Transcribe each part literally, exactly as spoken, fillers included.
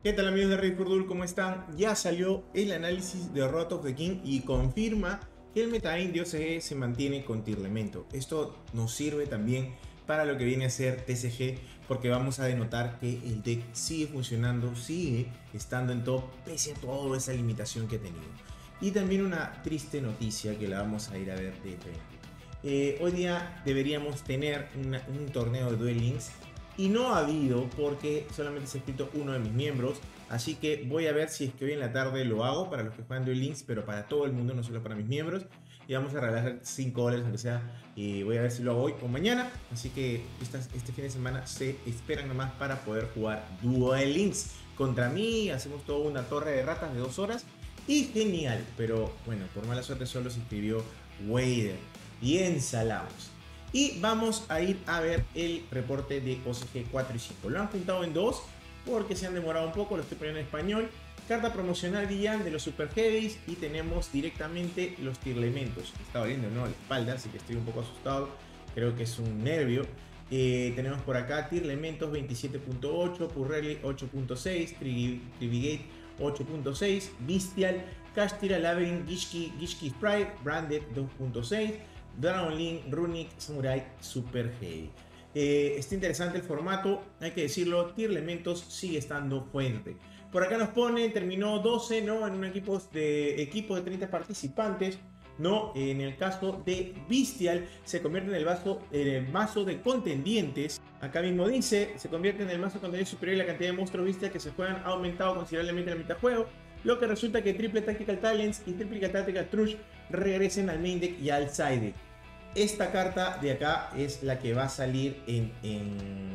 ¿Qué tal amigos de Red Kurdul? ¿Cómo están? Ya salió el análisis de Wrath of the King y confirma que el meta de O C G se mantiene con Tirlemento. Esto nos sirve también para lo que viene a ser T C G, porque vamos a denotar que el deck sigue funcionando, sigue estando en top pese a toda esa limitación que ha tenido. Y también una triste noticia que la vamos a ir a ver de frente. Eh, hoy día deberíamos tener una, un torneo de Duel Links y no ha habido porque solamente se ha escrito uno de mis miembros. Así que voy a ver si es que hoy en la tarde lo hago para los que juegan Duel Links, pero para todo el mundo, no solo para mis miembros. Y vamos a regalar cinco dólares, aunque sea. Y voy a ver si lo hago hoy o mañana. Así que estas, este fin de semana se esperan nomás para poder jugar Duel Links contra mí. Hacemos toda una torre de ratas de dos horas. Y genial, pero bueno, por mala suerte solo se inscribió Wader. Bien salados. Y vamos a ir a ver el reporte de O C G cuatro y cinco. Lo han juntado en dos porque se han demorado un poco, lo estoy poniendo en español. Carta promocional Villan de los Super Heavies y tenemos directamente los Tirlementos. Me está doliendo, ¿no? La espalda, así que estoy un poco asustado. Creo que es un nervio. Eh, tenemos por acá Tirlementos veintisiete punto ocho, Purrely ocho punto seis, Trivigate ocho punto seis, Bestial, Kashtira, Labyrinth, Gishki, Gishki Sprite, Branded dos punto seis, Dragon Link, Runic, Samurai, Super Heavy. Eh, está interesante el formato, hay que decirlo, Tirlementos sigue estando fuerte. Por acá nos pone, terminó doce, ¿no? En un equipo de, equipo de treinta participantes, ¿no? En el caso de Bestial, se convierte en el, vaso, en el mazo de contendientes. Acá mismo dice, se convierte en el mazo de contendientes superior y la cantidad de monstruos Bestial que se juegan ha aumentado considerablemente en la mitad del juego. Lo que resulta que Triple Tactical Talents y Triple Tactical Trush regresen al main deck y al side deck. Esta carta de acá es la que va a salir en, en,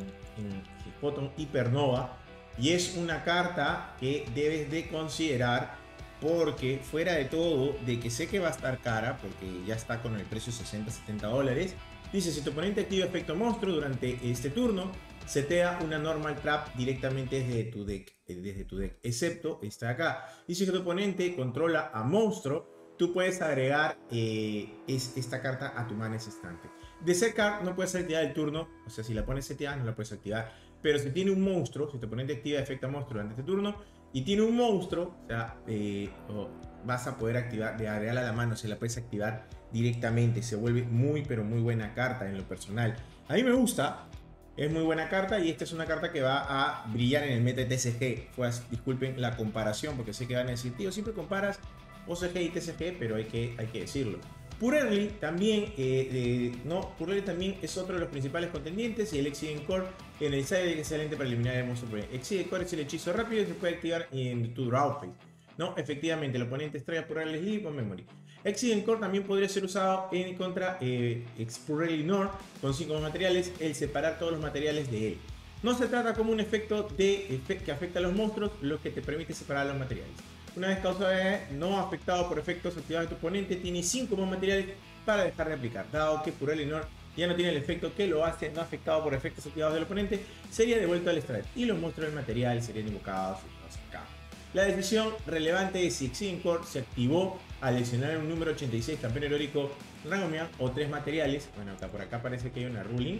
en Photon Hypernova. Y es una carta que debes de considerar porque fuera de todo, de que sé que va a estar cara, porque ya está con el precio sesenta a setenta dólares. Dice, si tu oponente activa efecto monstruo durante este turno, setea una normal trap directamente desde tu deck, desde tu deck, excepto esta de acá. Dice que tu oponente controla a monstruo, tú puedes agregar eh, es, esta carta a tu mano en ese instante. De ser card no puedes ser activada el turno, o sea, si la pones seteada no la puedes activar. Pero si tiene un monstruo, si tu oponente activa efecto monstruo durante este turno y tiene un monstruo, o sea, eh, oh, vas a poder activar, de agregarla a la mano, se la puedes activar directamente. Se vuelve muy, pero muy buena carta en lo personal. A mí me gusta, es muy buena carta y esta es una carta que va a brillar en el meta de T C G. Pues, disculpen la comparación porque sé que van a decir, tío, siempre comparas O C G y T C G, pero hay que, hay que decirlo. Purrely también, eh, eh, no, Purrely también es otro de los principales contendientes y el Exiden Core en el side deck es excelente para eliminar el monstruo. Exiden Core es el hechizo rápido y se puede activar en tu draw phase. No, efectivamente, el oponente extrae Purrely Sleep o Memory. Exiden Core también podría ser usado en contra eh, Purrely Nord con cinco materiales, el separar todos los materiales de él. No se trata como un efecto de, efect que afecta a los monstruos, lo que te permite separar los materiales. Una vez causado no afectado por efectos activados de tu oponente, tiene cinco más materiales para dejar de aplicar. Dado que Purrely Nord ya no tiene el efecto que lo hace no afectado por efectos activados del oponente, sería devuelto al extraer y los monstruos del material serían invocados y sacados. La decisión relevante es si Exiden Core se activó al seleccionar un número ochenta y seis campeón heroico Rangomian o tres materiales. Bueno, acá por acá parece que hay una ruling.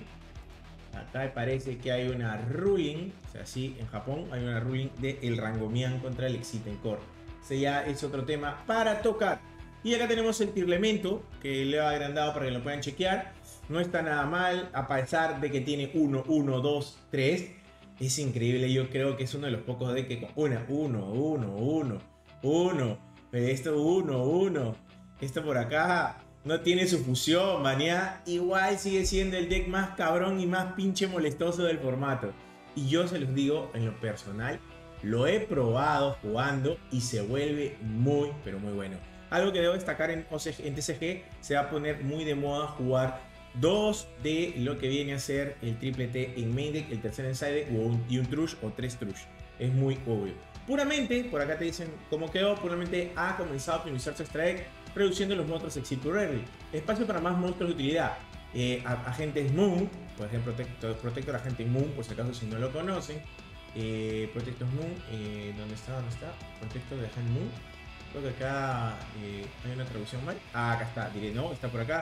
Acá parece que hay una ruling, o sea, sí, en Japón hay una ruling de el Rangomian contra el Exiden Core. Ese ya es otro tema para tocar. Y acá tenemos el Tirlemento, que le he agrandado para que lo puedan chequear. No está nada mal, a pesar de que tiene uno, uno, dos, tres. Es increíble, yo creo que es uno de los pocos de que con una, uno, uno, uno, uno. Esto, uno, uno. Esto por acá no tiene su fusión, manía. Igual sigue siendo el deck más cabrón y más pinche molestoso del formato. Y yo se los digo en lo personal. Lo he probado jugando y se vuelve muy, pero muy bueno. Algo que debo destacar en, O C G, en T C G, se va a poner muy de moda jugar dos de lo que viene a ser el triple T en main deck, el tercer en side deck y un trush o tres trush. Es muy obvio. Puramente, por acá te dicen cómo quedó, puramente ha comenzado a optimizar su extra deck, reduciendo los monstruos Exit Purrely. Espacio para más monstruos de utilidad. Eh, agentes Moon, por ejemplo, Protector, Protector Agente Moon, por si acaso si no lo conocen. Eh, Protector Moon, eh, ¿dónde está? ¿Dónde está? Protector de Agent Moon. Creo que acá eh, hay una traducción mal. Ah, acá está, diré, no, está por acá.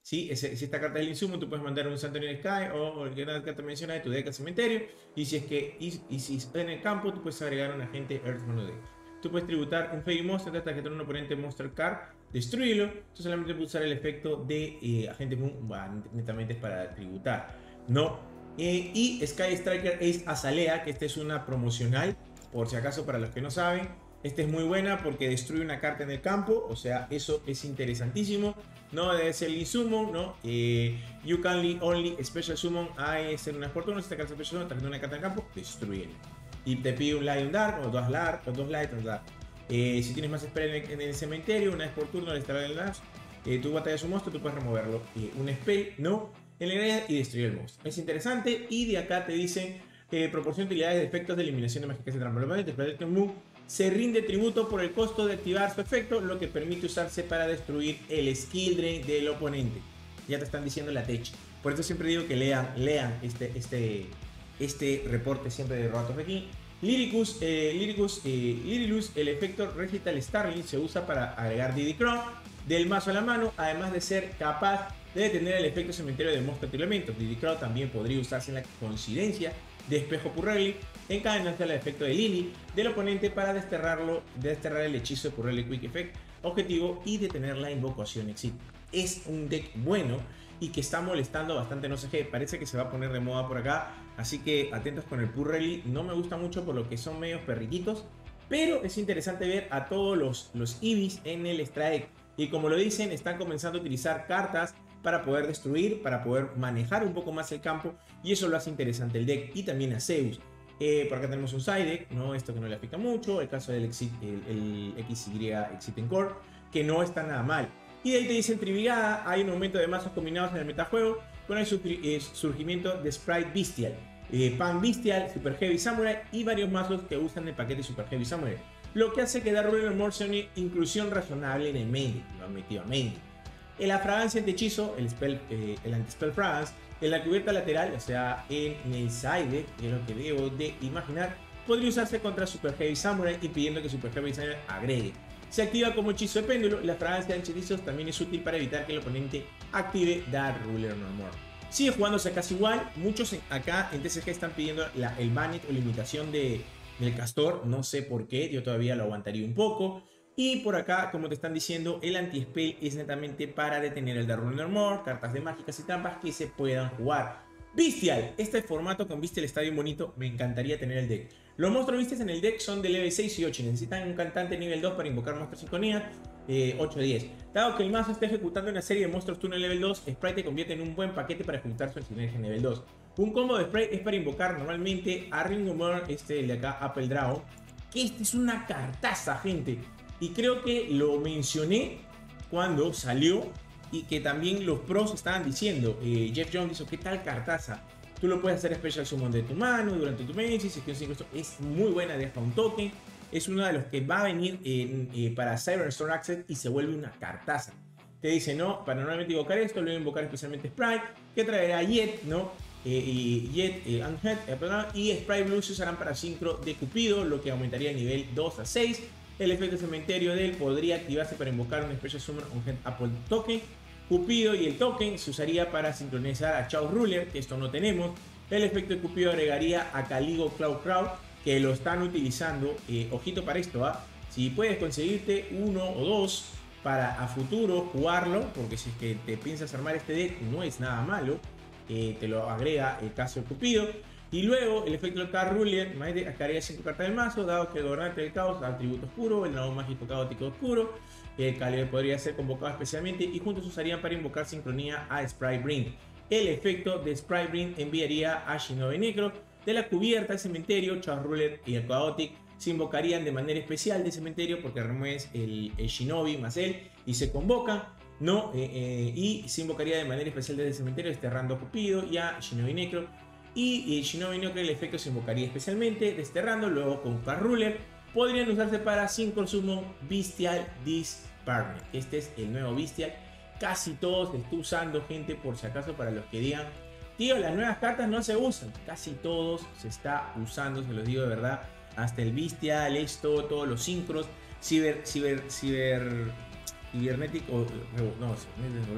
Si, ese, si esta carta es el insumo, tú puedes mandar un Santo in the Sky o cualquier carta mencionada de tu deck al cementerio. Y si es que y, y si está en el campo, tú puedes agregar un agente Earthbound a tu deck. Tú puedes tributar un Fairy Monster de tarjeta de un oponente Monster Card, destruirlo. Tú solamente puedes usar el efecto de eh, agente Moon, bah, netamente es para tributar, ¿no? Eh, y Sky Striker Ace Azalea, que esta es una promocional, por si acaso para los que no saben. Esta es muy buena porque destruye una carta en el campo, o sea, eso es interesantísimo. No debe ser el insumo, ¿no? Eh, you can only special summon a ser una por turno. Si esta carta special summon, trayendo una carta en el campo, destruye. Y te pide un Light y un Dark, o dos Dark, o dos Light y un Dark. Eh, si tienes más spell en el, en el cementerio, una vez por turno le estará el Dash. Eh, tú batallas un monstruo, tú puedes removerlo. Eh, un spell, no, en la grilla y destruir el monstruo. Es interesante. Y de acá te dicen que eh, proporciona utilidades de efectos de eliminación de mágicas y trampas. Se rinde tributo por el costo de activar su efecto, lo que permite usarse para destruir el skill drain del oponente. Ya te están diciendo la tech. Por eso siempre digo que lean, lean este, este, este reporte siempre de Wrath of the King. Lyricus, eh, Lyricus, eh, Lyricus, el efecto Recital Starling se usa para agregar D D Crown del mazo a la mano, además de ser capaz de detener el efecto cementerio de monstruos de elementos. D D Crown también podría usarse en la coincidencia de espejo Purrely, encadenando el efecto de Lily del oponente para desterrarlo, desterrar el hechizo de Purrely Quick Effect objetivo y detener la invocación Exit. Es un deck bueno y que está molestando bastante, no sé qué, parece que se va a poner de moda por acá, así que atentos con el Purrely. No me gusta mucho por lo que son medios perrititos, pero es interesante ver a todos los, los Eevees en el Strike, y como lo dicen, están comenzando a utilizar cartas para poder destruir, para poder manejar un poco más el campo, y eso lo hace interesante el deck. Y también a Zeus. Eh, por acá tenemos un side deck, ¿no? Esto que no le afecta mucho, el caso del Exit, el, el X Y Exit en Core, que no está nada mal. Y de ahí te dicen Tribrigada, hay un aumento de mazos combinados en el metajuego con el surgimiento de Sprite Bestial, eh, Pan Bestial, Super Heavy Samurai y varios mazos que usan el paquete Super Heavy Samurai, lo que hace que Dark Ruler Armor sea una inclusión razonable en el main, efectivamente. En la fragancia anti-hechizo, el, spell, eh, el anti-spell fragrance, en la cubierta lateral, o sea, en el side, que es lo que debo de imaginar, podría usarse contra Super Heavy Samurai, impidiendo que Super Heavy Samurai agregue. Se activa como hechizo de péndulo. La fragancia de anti-hechizos también es útil para evitar que el oponente active Dark Ruler No More. Sigue jugándose casi igual. Muchos acá en T C G están pidiendo la, el banit o limitación de, del castor. No sé por qué, yo todavía lo aguantaría un poco. Y por acá, como te están diciendo, el anti-spell es netamente para detener el Dark Ruler No More, cartas de mágicas y trampas que se puedan jugar. Bestial, este formato con Bestial está bien bonito, me encantaría tener el deck. Los monstruos Bestials en el deck son de level seis y ocho, necesitan un cantante nivel dos para invocar monstruos sincronía, eh, ocho a diez. Dado que el mazo está ejecutando una serie de monstruos turno level dos, Sprite te convierte en un buen paquete para ejecutar su sinergia en nivel dos. Un combo de Sprite es para invocar normalmente a Ringworm, este de acá, Apple Dragon, que este es una cartaza, gente. Y creo que lo mencioné cuando salió y que también los pros estaban diciendo. Eh, Jeff Jones dijo, ¿qué tal cartaza? Tú lo puedes hacer Special Summon de tu mano durante tu Messi, si es cinco, es muy buena, deja un token. Es uno de los que va a venir eh, eh, para Cyberstone Access y se vuelve una cartaza. Te dice, no, para normalmente invocar esto, lo voy a invocar especialmente Sprite, que traerá Jet, ¿no? Eh, y Jet, eh, Unhead, eh, perdón, y Sprite Blue se usarán para sincro de Cupido, lo que aumentaría el nivel dos a seis. El efecto cementerio de él podría activarse para invocar un Special Summon Unhead Apple Token. Cupido y el token se usaría para sincronizar a Chaos Ruler, que esto no tenemos. El efecto de Cupido agregaría a Caligo Cloud Crowd, que lo están utilizando. Eh, ojito para esto, ¿ah? Si puedes conseguirte uno o dos para a futuro jugarlo, porque si es que te piensas armar este deck no es nada malo, eh, te lo agrega el caso de Cupido. Y luego el efecto del Card Ruler cargaría cinco cartas del mazo, dado que el gobernante del caos da atributo oscuro, el dragón mágico caótico oscuro, el Calibre podría ser convocado especialmente y juntos usarían para invocar sincronía a Sprite Bring. El efecto de Sprite Bring enviaría a Shinobi Necro de la cubierta al cementerio. Chaos Ruler y el Chaotic se invocarían de manera especial del cementerio porque remueves el, el Shinobi más él y se convocan, ¿no? Eh, eh, y se invocaría de manera especial desde el cementerio desterrando a Cupido y a Shinobi Necro. Y, y Shinobi Necro, el efecto se invocaría especialmente desterrando. Luego con Card Ruler podrían usarse para Synchro Summon Bestial Disbarment. Este es el nuevo Bestial. Casi todos se está usando, gente, por si acaso, para los que digan, tío, las nuevas cartas no se usan. Casi todos se está usando, se los digo de verdad. Hasta el Bestial, esto, todos los sincros, Ciber, Ciber, Ciber, Cibernetic, o no,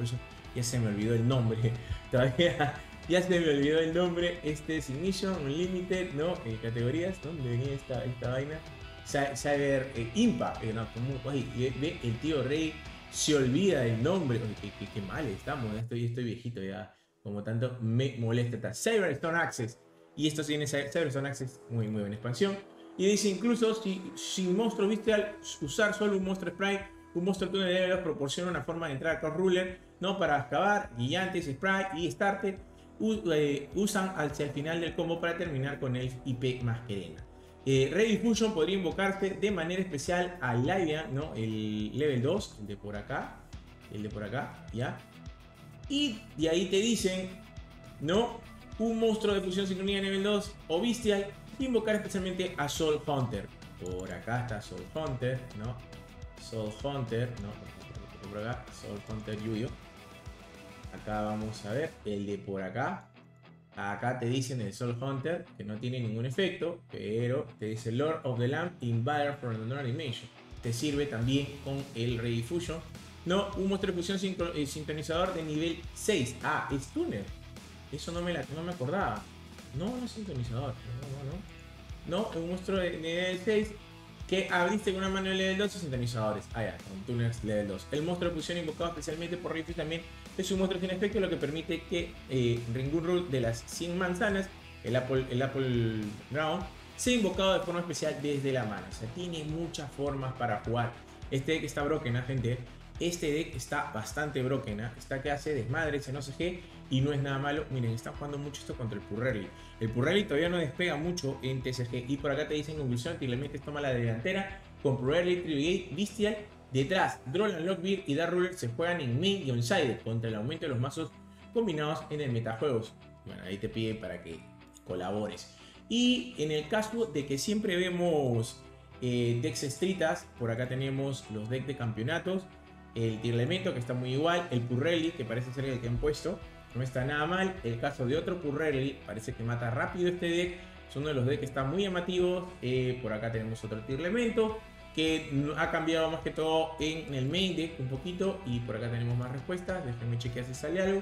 Ya se me olvidó el nombre. Todavía ya se me olvidó el nombre. Este es Ignition, Unlimited, ¿no? Eh, categorías, ¿dónde venía esta, esta vaina? Cyber eh, Impact, eh, no, como, oye, ve, el tío Rey se olvida el nombre. Oye, qué, qué, qué mal estamos, estoy, estoy viejito ya. Como tanto me molesta. Cyberstone Access. Y esto tiene Cyberstone Access, muy, muy buena expansión. Y dice incluso, si sin monstruo viste al usar solo un monstruo sprite, un monstruo túnel de level dos proporciona una forma de entrar a Cross Ruler, ¿no? Para excavar, guillantes, sprite y starter, eh, usan hacia el final del combo para terminar con el I P Masquerena. Eh, Redifusion podría invocarse de manera especial a Livian, ¿no? El level dos, el de por acá, el de por acá, ¿ya? Y de ahí te dicen, ¿no? Un monstruo de fusión sincronía nivel dos o bestial, invocar especialmente a Soul Hunter. Por acá está Soul Hunter, ¿no? Soul Hunter, ¿no? Por acá, Soul Hunter Yuyo. Acá vamos a ver el de por acá. Acá te dicen el Soul Hunter, que no tiene ningún efecto, pero te dice Lord of the Lamp Invader from Another Dimension. Te sirve también con el Redifusion. No, un monstruo de fusión sincronizador de nivel seis. Ah, es Tuner. Eso no me, la, no me acordaba. No, no es sintonizador. No, no, no. No, un monstruo de nivel seis que abriste con una mano de level dos y sintonizadores. Ah, ya, con tuners level dos. El monstruo de fusión invocado especialmente por Riffy también es un monstruo sin efecto, lo que permite que eh, Ringu Rule de las cien manzanas, el Apple, el Apple Ground, sea invocado de forma especial desde la mano. O sea, tiene muchas formas para jugar. Este deck está broken, ¿eh, gente? Este deck está bastante broken, ¿eh? Está que hace desmadres en O C G y no es nada malo. Miren, están jugando mucho esto contra el Purrelli. El Purrelli todavía no despega mucho en T C G. Y por acá te dicen conclusión que le metes toma la delantera con Purrelli, Tribigate, Bestial. Detrás, Droll, Lockbeard y Dark Ruler se juegan en main y on-side contra el aumento de los mazos combinados en el metajuegos. Bueno, ahí te pide para que colabores. Y en el caso de que siempre vemos eh, decks estritas, por acá tenemos los decks de campeonatos. El Tirlemento, que está muy igual. El Purrelli, que parece ser el que han puesto, no está nada mal. El caso de otro Purrelli, parece que mata rápido este deck. Es uno de los decks que está muy llamativos. Eh, por acá tenemos otro Tirlemento, que ha cambiado más que todo en el main deck un poquito. Y por acá tenemos más respuestas. Déjenme chequear si sale algo.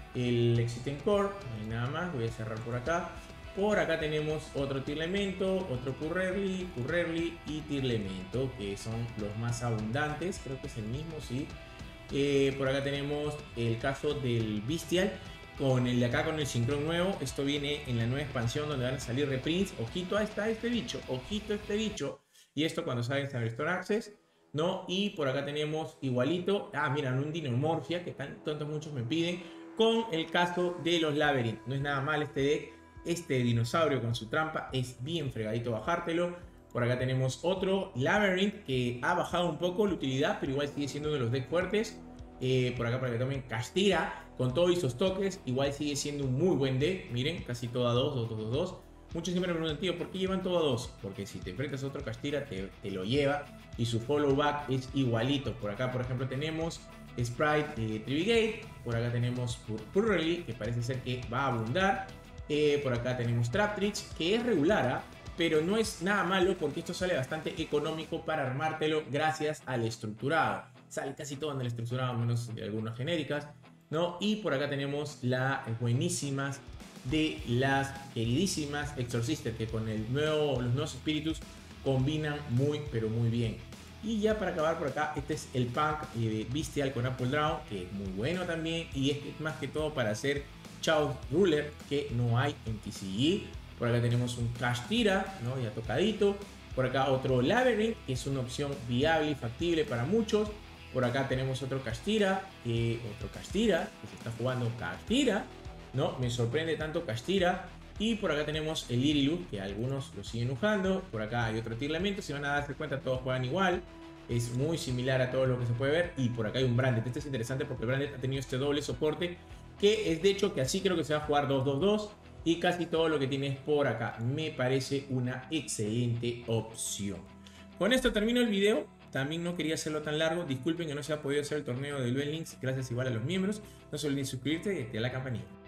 El Existen Core, no hay nada más. Voy a cerrar por acá. Por acá tenemos otro Tirlemento, otro Purrelli, Purrelli y Tirlemento, que son los más abundantes. Creo que es el mismo, sí. Eh, por acá tenemos el caso del Bestial, con el de acá con el Synchron nuevo. Esto viene en la nueva expansión donde van a salir reprints. Ojito, ahí está este bicho, ojito a este bicho. Y esto cuando sale en Cyberstone Access, ¿no? Y por acá tenemos igualito. Ah, mira, un Dinomorphia, que tantos muchos me piden, con el caso de los Labyrinth. No es nada mal este deck. Este dinosaurio con su trampa es bien fregadito bajártelo. Por acá tenemos otro Labyrinth que ha bajado un poco la utilidad, pero igual sigue siendo uno de los decks fuertes. Eh, por acá para que tomen Kashtira con todos esos toques, igual sigue siendo un muy buen deck. Miren, casi todo a dos, dos, dos, dos. Muchos siempre me preguntan, tío, ¿por qué llevan todo a dos? Porque si te enfrentas a otro Kashtira te, te lo lleva y su follow back es igualito. Por acá, por ejemplo, tenemos Sprite de Tribigate. Por acá tenemos Purrelli, que parece ser que va a abundar. Eh, por acá tenemos Traptrix, que es regular, ¿eh? Pero no es nada malo porque esto sale bastante económico para armártelo gracias al estructurado. Sale casi todo en el estructurado, menos de algunas genéricas, ¿no? Y por acá tenemos las buenísimas de las queridísimas Exorcister, que con el nuevo, los nuevos espíritus combinan muy, pero muy bien. Y ya para acabar por acá, este es el Punk eh, Bestial con Apple Draw, que es muy bueno también y es más que todo para hacer Chaos Ruler, que no hay en T C G. Por acá tenemos un Kashtira, ¿no? Ya tocadito. Por acá otro Labyrinth, que es una opción viable y factible para muchos. Por acá tenemos otro Kashtira, eh, otro Kashtira, que se está jugando Kashtira, ¿no? Me sorprende tanto Kashtira. Y por acá tenemos el Irilus, que algunos lo siguen usando. Por acá hay otro Tirlemento, si van a darse cuenta todos juegan igual. Es muy similar a todo lo que se puede ver. Y por acá hay un Branded. Este es interesante porque el Branded ha tenido este doble soporte, que es de hecho que así creo que se va a jugar dos dos dos. Y casi todo lo que tienes por acá me parece una excelente opción. Con esto termino el video. También no quería hacerlo tan largo. Disculpen que no se ha podido hacer el torneo de Duel Links. Gracias igual a los miembros. No se olviden suscribirte y activar la campanilla.